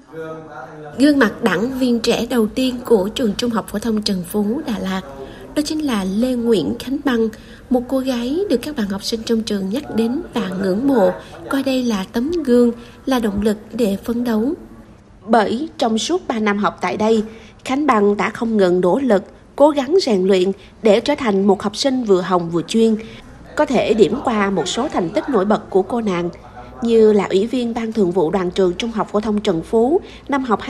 Gương mặt đảng viên trẻ đầu tiên của trường Trung học phổ thông Trần Phú, Đà Lạt đó chính là Lê Nguyễn Khánh Băng, một cô gái được các bạn học sinh trong trường nhắc đến và ngưỡng mộ, coi đây là tấm gương, là động lực để phấn đấu. Bởi trong suốt 3 năm học tại đây, Khánh Băng đã không ngừng nỗ lực, cố gắng rèn luyện để trở thành một học sinh vừa hồng vừa chuyên, có thể điểm qua một số thành tích nổi bật của cô nàng, như là Ủy viên Ban Thường vụ Đoàn trường Trung học phổ thông Trần Phú năm học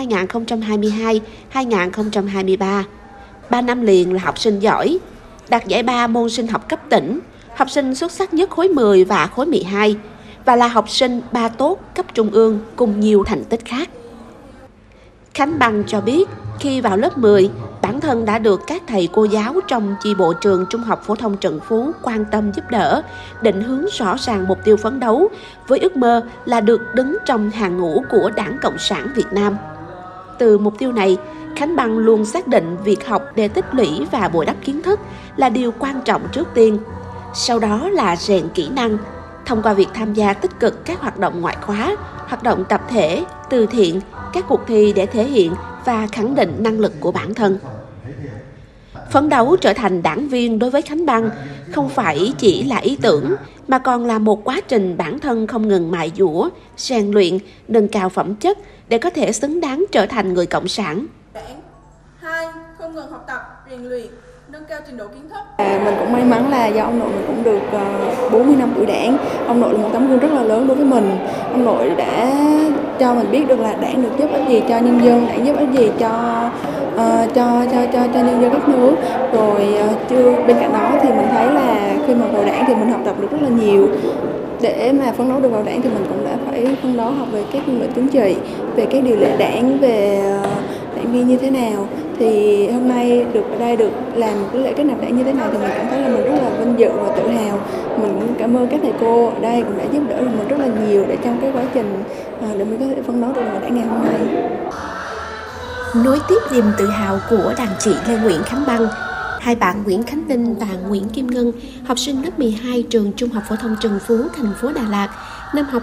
2022-2023. 3 năm liền là học sinh giỏi, đạt giải 3 môn sinh học cấp tỉnh, học sinh xuất sắc nhất khối 10 và khối 12, và là học sinh 3 tốt cấp trung ương cùng nhiều thành tích khác. Khánh Băng cho biết, khi vào lớp 10, bản thân đã được các thầy cô giáo trong chi bộ trường Trung học phổ thông Trần Phú quan tâm giúp đỡ, định hướng rõ ràng mục tiêu phấn đấu, với ước mơ là được đứng trong hàng ngũ của Đảng Cộng sản Việt Nam. Từ mục tiêu này, Khánh Băng luôn xác định việc học để tích lũy và bồi đắp kiến thức là điều quan trọng trước tiên. Sau đó là rèn kỹ năng, thông qua việc tham gia tích cực các hoạt động ngoại khóa, hoạt động tập thể, từ thiện, các cuộc thi để thể hiện và khẳng định năng lực của bản thân. Phấn đấu trở thành đảng viên đối với Khánh Băng không phải chỉ là ý tưởng, mà còn là một quá trình bản thân không ngừng mài dũa, rèn luyện, nâng cao phẩm chất để có thể xứng đáng trở thành người cộng sản. 2. Không ngừng học tập, rèn luyện, nâng cao trình độ kiến thức. Mình cũng may mắn là do ông nội mình cũng được 40 năm tuổi đảng. Ông nội là một tấm gương rất là lớn đối với mình. Ông nội đã cho mình biết được là đảng được giúp ích gì cho nhân dân, đảng giúp ích gì cho nhân dân đất nước. Rồi bên cạnh đó thì mình thấy là khi mà vào đảng thì mình học tập được rất là nhiều. Để mà phấn đấu được vào đảng thì mình cũng đã phải phấn đấu học về các luận chính trị, về các điều lệ đảng, về đảng viên như thế nào. Thì hôm nay được ở đây được làm một cái lễ kết nạp đảng như thế này thì mình cảm thấy là mình rất là vinh dự và tự hào. Mình cũng cảm ơn các thầy cô ở đây cũng đã giúp đỡ mình rất là nhiều để trong cái quá trình để mình có thể phấn đấu được vào đảng ngày hôm nay. Nối tiếp niềm tự hào của đàn chị Lê Nguyễn Khánh Băng, hai bạn Nguyễn Khánh Linh và Nguyễn Kim Ngân, học sinh lớp 12 trường Trung học phổ thông Trần Phú, thành phố Đà Lạt, năm học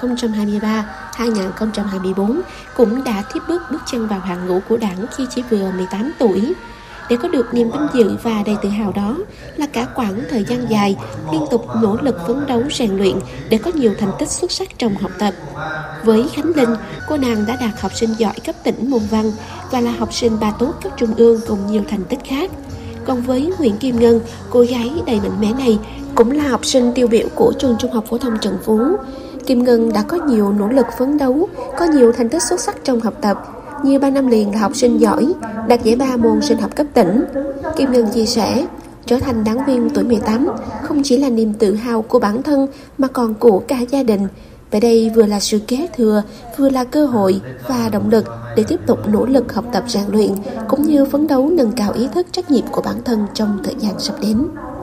2023-2024 cũng đã tiếp bước chân vào hàng ngũ của đảng khi chỉ vừa 18 tuổi. Để có được niềm vinh dự và đầy tự hào đó là cả quãng thời gian dài liên tục nỗ lực phấn đấu rèn luyện để có nhiều thành tích xuất sắc trong học tập. Với Khánh Linh, cô nàng đã đạt học sinh giỏi cấp tỉnh môn văn và là học sinh 3 tốt cấp trung ương cùng nhiều thành tích khác. Còn với Nguyễn Kim Ngân, cô gái đầy mạnh mẽ này cũng là học sinh tiêu biểu của trường Trung học phổ thông Trần Phú. Kim Ngân đã có nhiều nỗ lực phấn đấu, có nhiều thành tích xuất sắc trong học tập, như 3 năm liền là học sinh giỏi, đạt giải 3 môn sinh học cấp tỉnh. Kim Ngân chia sẻ, trở thành đảng viên tuổi 18 không chỉ là niềm tự hào của bản thân mà còn của cả gia đình. Vậy đây vừa là sự kế thừa, vừa là cơ hội và động lực để tiếp tục nỗ lực học tập rèn luyện, cũng như phấn đấu nâng cao ý thức trách nhiệm của bản thân trong thời gian sắp đến.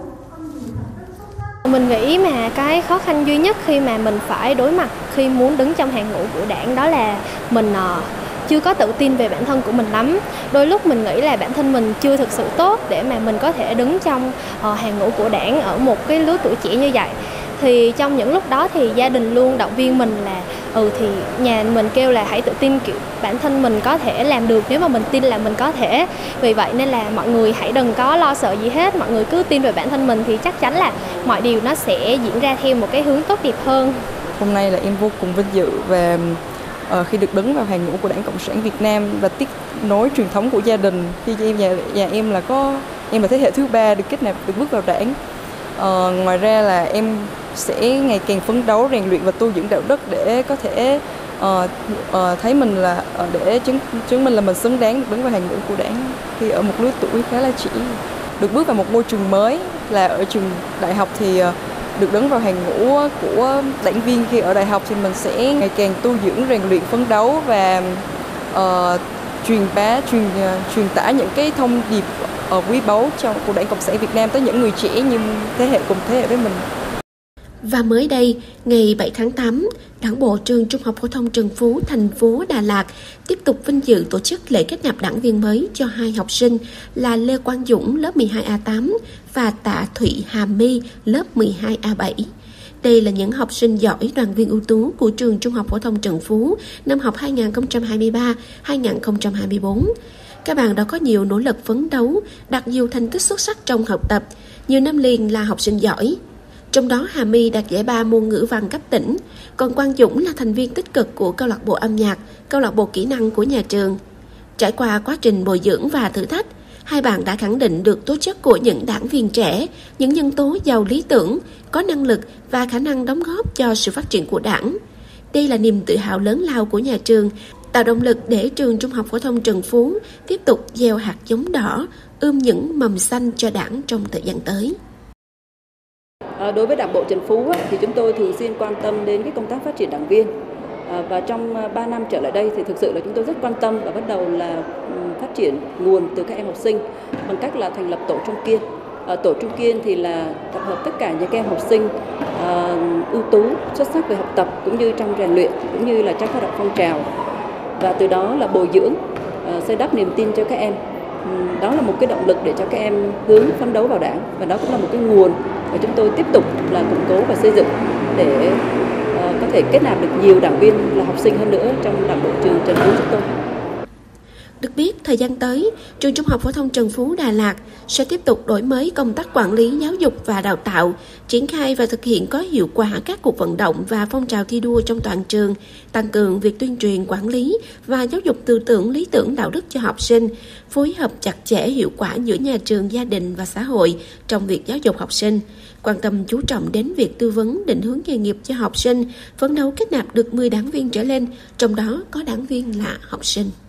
Mình nghĩ mà cái khó khăn duy nhất khi mà mình phải đối mặt khi muốn đứng trong hàng ngũ của đảng đó là mình chưa có tự tin về bản thân của mình lắm. Đôi lúc mình nghĩ là bản thân mình chưa thực sự tốt để mà mình có thể đứng trong hàng ngũ của đảng ở một cái lứa tuổi trẻ như vậy. Thì trong những lúc đó thì gia đình luôn động viên mình là thì nhà mình kêu là hãy tự tin, kiểu bản thân mình có thể làm được nếu mà mình tin là mình có thể. Vì vậy nên là mọi người hãy đừng có lo sợ gì hết, mọi người cứ tin về bản thân mình thì chắc chắn là mọi điều nó sẽ diễn ra theo một cái hướng tốt đẹp hơn. Hôm nay là em vô cùng vinh dự về khi được đứng vào hàng ngũ của Đảng Cộng sản Việt Nam và tiếp nối truyền thống của gia đình. Khi nhà em là thế hệ thứ 3 được kết nạp, được bước vào đảng. Ngoài ra là em sẽ ngày càng phấn đấu rèn luyện và tu dưỡng đạo đức để có thể thấy mình là để chứng minh là mình xứng đáng được đứng vào hàng ngũ của đảng khi ở một lứa tuổi khá là trẻ. Được bước vào một môi trường mới là ở trường đại học thì được đứng vào hàng ngũ của đảng viên. Khi ở đại học thì mình sẽ ngày càng tu dưỡng rèn luyện phấn đấu và truyền tải những cái thông điệp quý báu của Đảng Cộng sản Việt Nam tới những người trẻ như cùng thế hệ với mình. Và mới đây, ngày 7 tháng 8, Đảng bộ trường Trung học phổ thông Trần Phú, thành phố Đà Lạt tiếp tục vinh dự tổ chức lễ kết nạp đảng viên mới cho hai học sinh là Lê Quang Dũng lớp 12A8 và Tạ Thụy Hà My lớp 12A7. Đây là những học sinh giỏi, đoàn viên ưu tú của trường Trung học phổ thông Trần Phú năm học 2023-2024. Các bạn đã có nhiều nỗ lực phấn đấu, đạt nhiều thành tích xuất sắc trong học tập, nhiều năm liền là học sinh giỏi. Trong đó Hà My đạt giải 3 môn ngữ văn cấp tỉnh, còn Quang Dũng là thành viên tích cực của câu lạc bộ âm nhạc, câu lạc bộ kỹ năng của nhà trường. Trải qua quá trình bồi dưỡng và thử thách, hai bạn đã khẳng định được tố chất của những đảng viên trẻ, những nhân tố giàu lý tưởng, có năng lực và khả năng đóng góp cho sự phát triển của đảng. Đây là niềm tự hào lớn lao của nhà trường, tạo động lực để trường Trung học phổ thông Trần Phú tiếp tục gieo hạt giống đỏ, ươm những mầm xanh cho đảng trong thời gian tới. Đối với Đảng bộ Trần Phú thì chúng tôi thường xuyên quan tâm đến cái công tác phát triển đảng viên. Và trong 3 năm trở lại đây thì thực sự là chúng tôi rất quan tâm và bắt đầu là phát triển nguồn từ các em học sinh bằng cách là thành lập tổ trung kiên. Tổ trung kiên thì là tập hợp tất cả những các em học sinh ưu tú, xuất sắc về học tập cũng như trong rèn luyện cũng như là trong hoạt động phong trào, và từ đó là bồi dưỡng, xây đắp niềm tin cho các em. Đó là một cái động lực để cho các em hướng phấn đấu vào đảng, và đó cũng là một cái nguồn mà chúng tôi tiếp tục là củng cố và xây dựng để có thể kết nạp được nhiều đảng viên là học sinh hơn nữa trong Đảng bộ trường Trần Phú chúng tôi. Được biết, thời gian tới, trường Trung học phổ thông Trần Phú Đà Lạt sẽ tiếp tục đổi mới công tác quản lý giáo dục và đào tạo, triển khai và thực hiện có hiệu quả các cuộc vận động và phong trào thi đua trong toàn trường, tăng cường việc tuyên truyền quản lý và giáo dục tư tưởng lý tưởng đạo đức cho học sinh, phối hợp chặt chẽ hiệu quả giữa nhà trường, gia đình và xã hội trong việc giáo dục học sinh, quan tâm chú trọng đến việc tư vấn định hướng nghề nghiệp cho học sinh, phấn đấu kết nạp được 10 đảng viên trở lên, trong đó có đảng viên là học sinh.